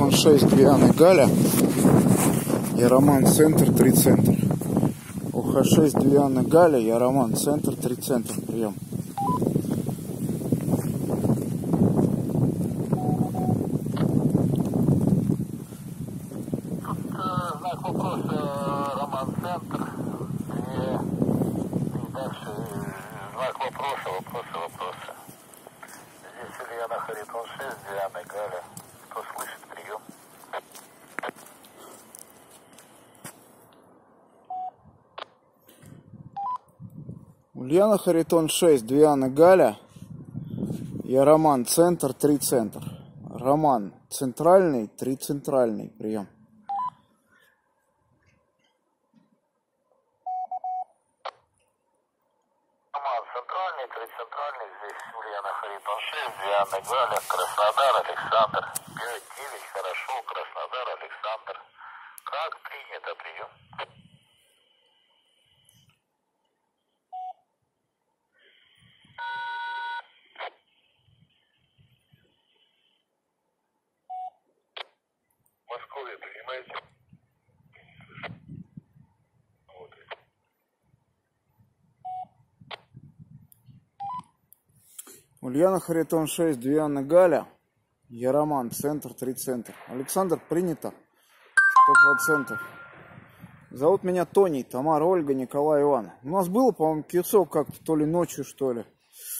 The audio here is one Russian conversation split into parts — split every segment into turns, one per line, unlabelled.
Харитон 6, Диана Галя. Я Роман, центр, 3 центр. УХ-6, Диана Галя. Я Роман, центр, 3 центр. Прием.
Знак вопроса, Роман, центр. И дальше знак вопроса. Здесь Ульяна, Харитон 6, Диана Галя. Кто слышит, прием.
Ульяна, Харитон 6, Диана Галя. Я Роман, центр, 3 центр. Роман, центральный, 3 центральный. Прием.
Роман, центральный, 3 центральный. Здесь Ульяна, Харитон 6, Диана Галя. Краснодар, Александр. 5-9, хорошо. Краснодар, Александр. Как принято, прием. Москве, принимаете? Вот.
Ульяна, Харитон 6, Диана Галя. Я Роман, центр, 3 центр. Александр, принято. 100%. Зовут меня Тони, Тамара, Ольга, Николай, Иван. У нас было, по-моему, кицо как-то, то ли ночью, что ли.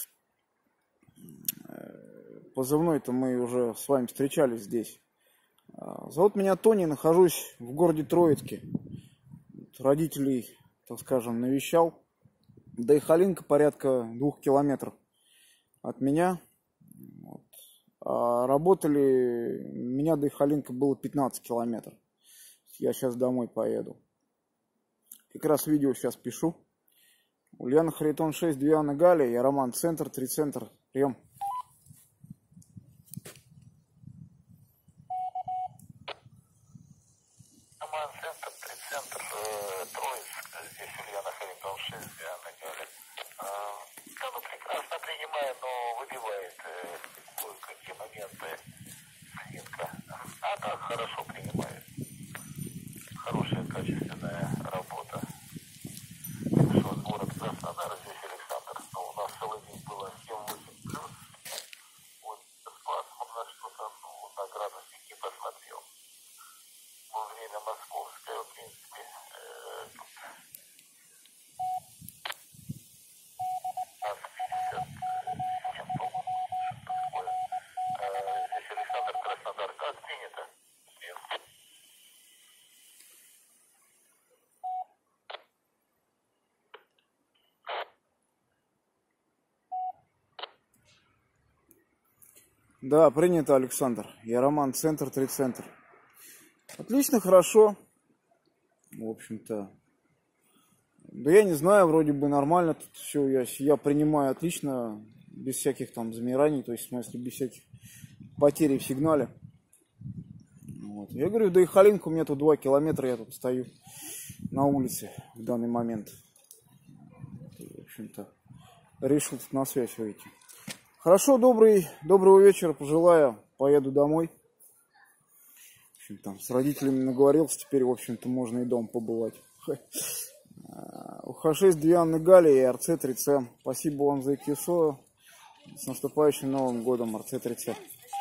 Позывной-то мы уже с вами встречались здесь. Зовут меня Тони, нахожусь в городе Троицке. Родителей, так скажем, навещал. До Ихалинка порядка 2 километров от меня. Вот. А работали, меня до Ихалинка было 15 километров. Я сейчас домой поеду. Как раз видео сейчас пишу. Ульяна, Харитон 6, Диана Галя. Я Роман, центр, 3 центр. Прием.
Роман, центр, 3 центр, Троицк. Здесь Ульяна, Харитон 6, Диана Галя. Да, ну прекрасно принимает, но выбивает кое-какие моменты свинка. А так хорошо принимает. Хорошая, качественная работа. Что, город Краснодар, здесь Александр. Но у нас целый день было 7-8 плюс. Вот, пасмурно что-то, ну, на градусник не посмотрел. Во время московское, в принципе, тут нас 57, по-моему, что-то такое. Здесь Александр, Краснодар. Как принято? Нет.
Да, принято, Александр. Я Роман, центр, 3 центр. Отлично, хорошо. В общем-то. Да я не знаю, вроде бы нормально тут все. Я принимаю отлично, без всяких там замираний, то есть, в смысле, без всяких потерь в сигнале. Вот. Я говорю, до Ихалинка у меня тут 2 километра, я тут стою на улице в данный момент. В общем-то, решил на связь выйти. Хорошо, доброго вечера пожелаю. Поеду домой. В общем, там с родителями наговорился, теперь, в общем-то, можно и дома побывать. УХ-6, Дианы Галя и РЦ-3Ц. Спасибо вам за КИСО. С наступающим Новым годом, РЦ-3Ц.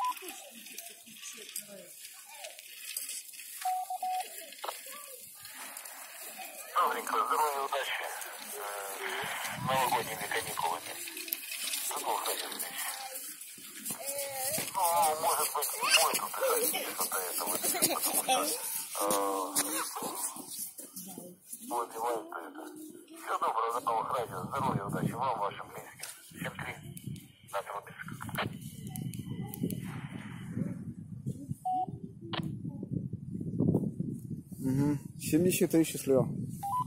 Добренько, здоровья, удачи. Новогодними каникулами. Неплохо, если. Ну, может быть, не мой тут что-то это вот, потому что выбивает это. Всего доброго, до новых радио, здоровья, удачи вам, вашим близким. 7-3 на Тробинск.
Угу. 73 счастливо.